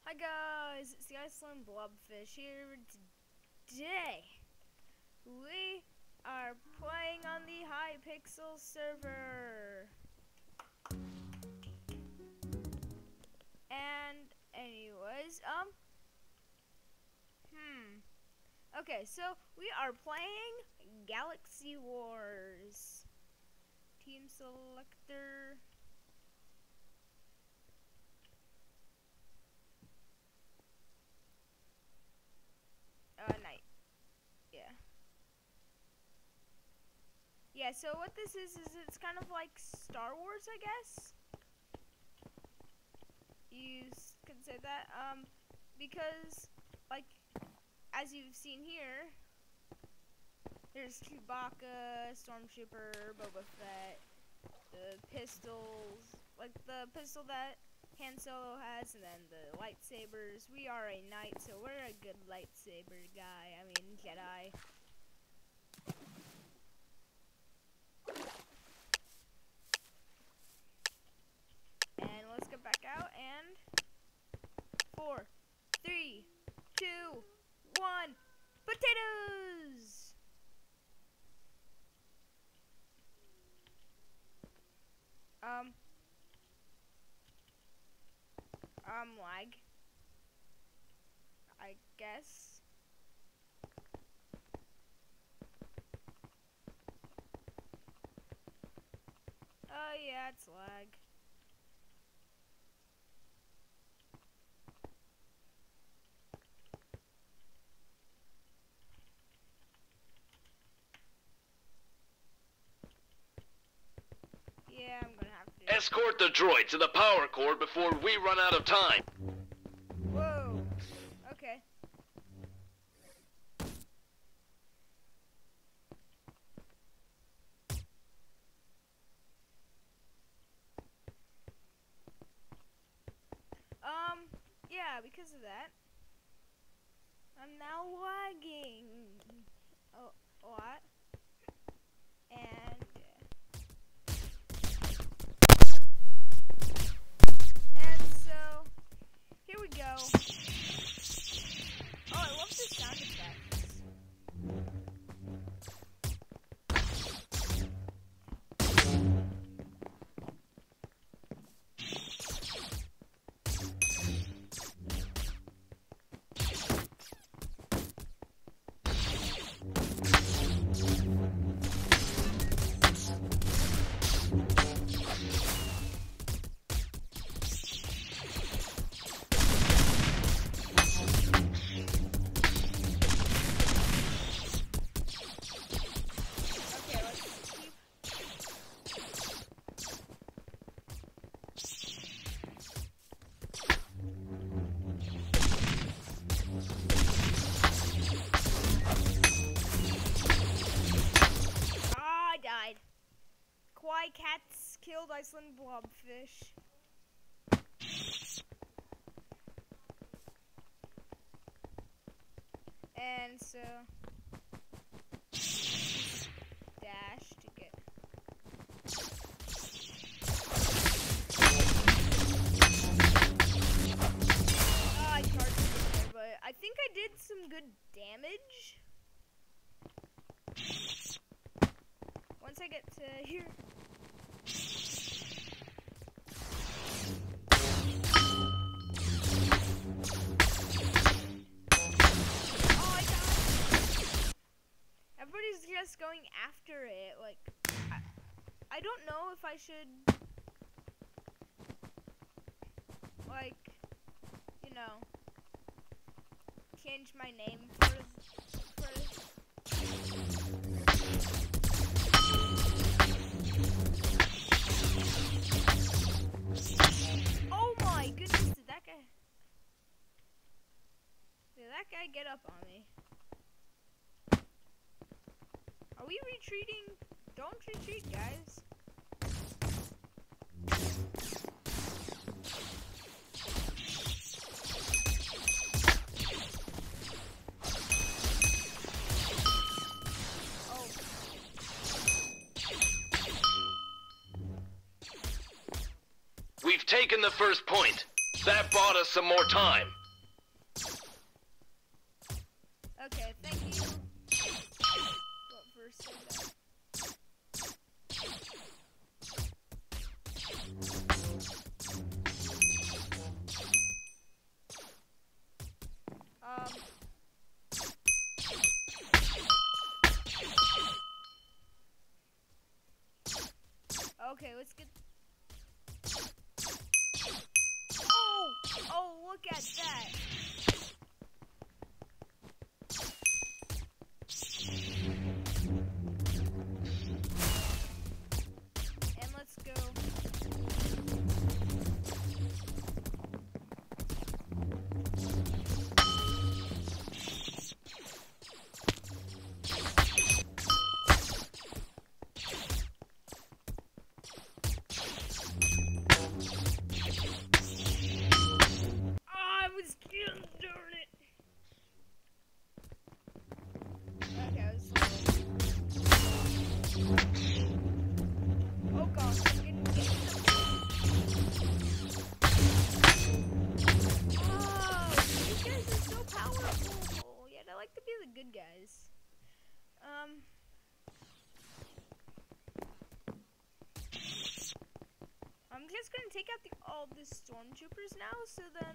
Hi guys, it's the Iceland Blobfish here. Today, we are playing on the Hypixel server. And anyways, okay, so we are playing Galaxy Wars. Team selector. Night. Yeah, so what this is it's kind of like Star Wars, I guess. You could say that, because, like, as you've seen here, there's Chewbacca, Stormtrooper, Boba Fett, the pistols, like the pistol that Han Solo has, and then the lightsabers. We are a knight, so we're a good lightsaber guy. I mean, Jedi. And let's get back out, and 4, 3, 2, 1, potatoes! Lag, I guess. Oh yeah, it's lag. Yeah, I'm gonna have to. Escort the droid to the power core before we run out of time. Whoa. Okay. Yeah, because of that, I'm now lagging a lot. And so, here we go. Oh, I love the sound effects. Cats killed Iceland Blobfish. And so dash to get. Oh, I charged it, but I think I did some good damage. Once I get to here. Everybody's just going after it. Like, I don't know if I should, like, you know, change my name for Oh my goodness, did that guy get up on me? Are we retreating? Don't retreat, guys. Oh. We've taken the first point. That bought us some more time. Okay, thank you. What first said that? Okay, let's get. Oh, look at that. And let's go. Darn it. Okay, oh gosh, I'm getting Oh, these guys are so powerful. Yeah, I like to be the good guys. I'm just gonna take out all the stormtroopers now, so then.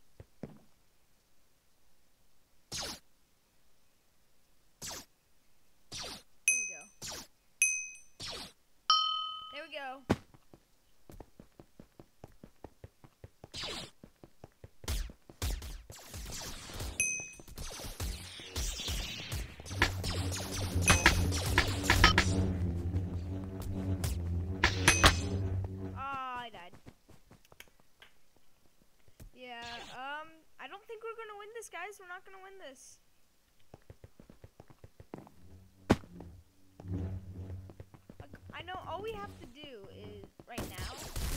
There we go. I died. Yeah, I don't think we're gonna win this, guys. We're not gonna win this. I know all we have to do is right now.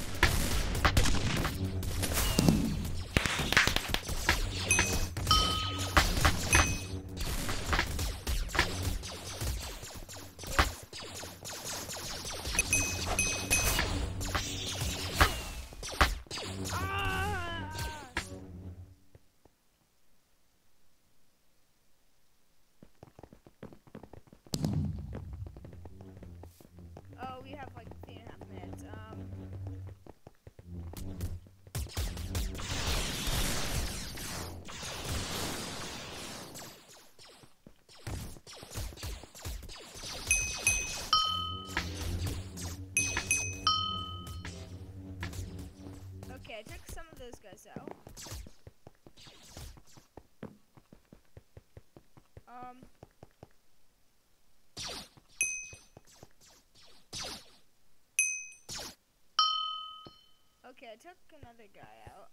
Oh, we have like 3.5 minutes. Okay, I took some of those guys out. Okay, I took another guy out.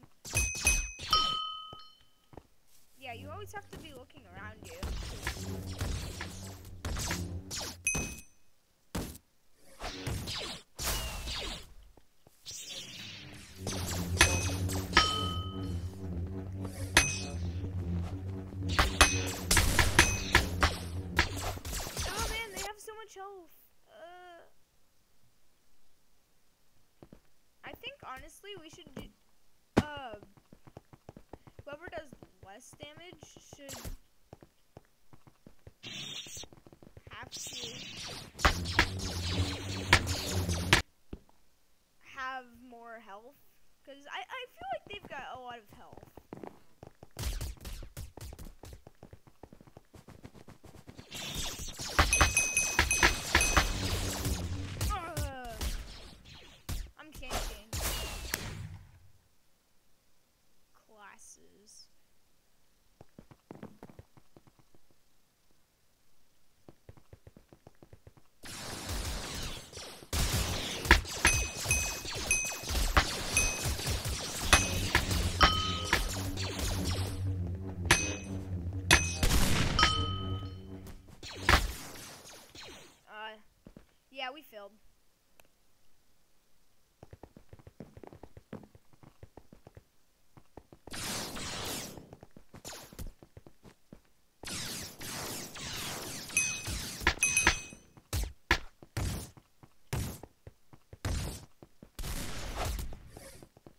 Yeah, you always have to be looking around you. Oh man, they have so much health. I think honestly we should do, whoever does less damage should have to have more health, because I feel like they've got a lot of health. I'm tanking. Classes. Yeah, we failed.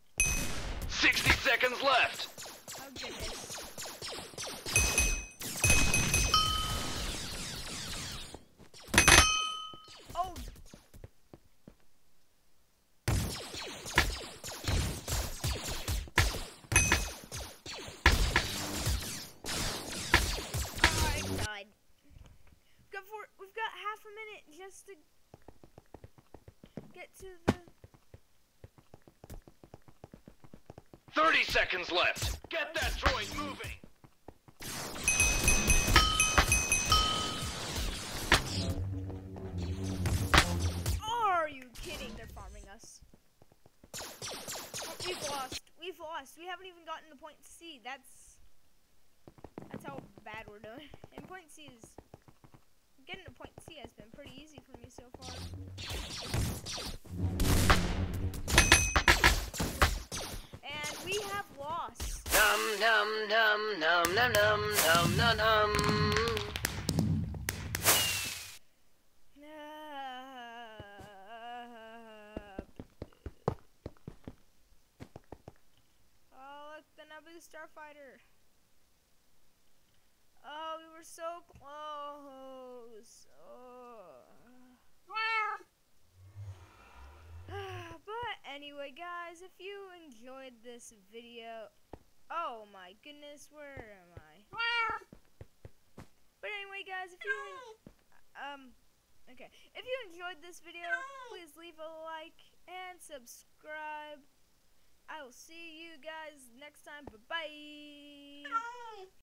Seconds left. Oh goodness. to the... 30 seconds left. Get that droid moving. Are you kidding? They're farming us. We've lost. We've lost. We haven't even gotten to point C. That's how bad we're doing. And point C is... Getting to point C has been pretty easy for me so far. And we have lost. Num num num num num num num num num. Oh, look, the Naboo Starfighter. Oh, we were so close. Oh. But anyway, guys, if you enjoyed this video, oh my goodness, where am I? But anyway, guys, if you if you enjoyed this video, please leave a like and subscribe. I will see you guys next time. Bye bye.